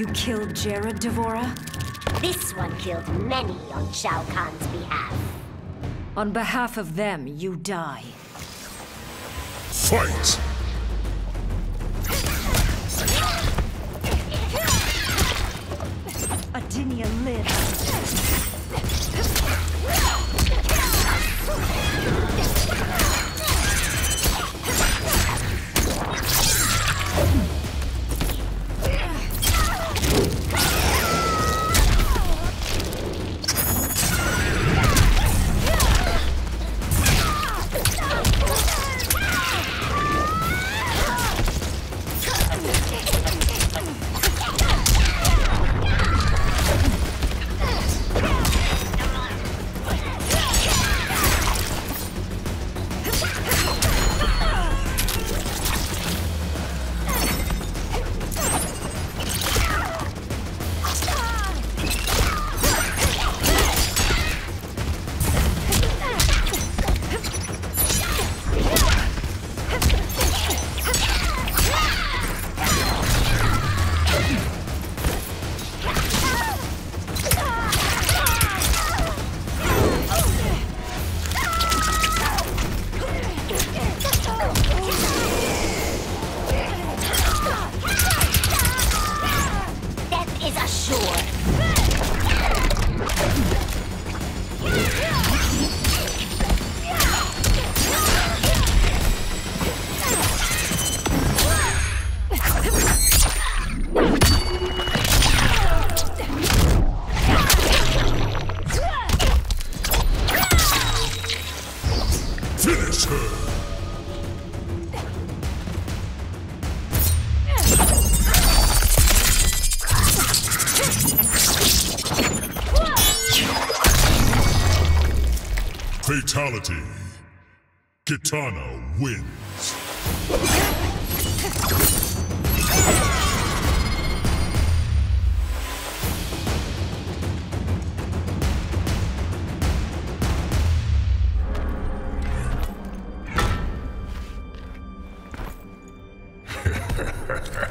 You killed Jared, D'Vorah? This one killed many on Shao Kahn's behalf. On behalf of them, you die. Fight! Adinia lives. Finish her! Fatality. Kitana wins. Ha ha ha.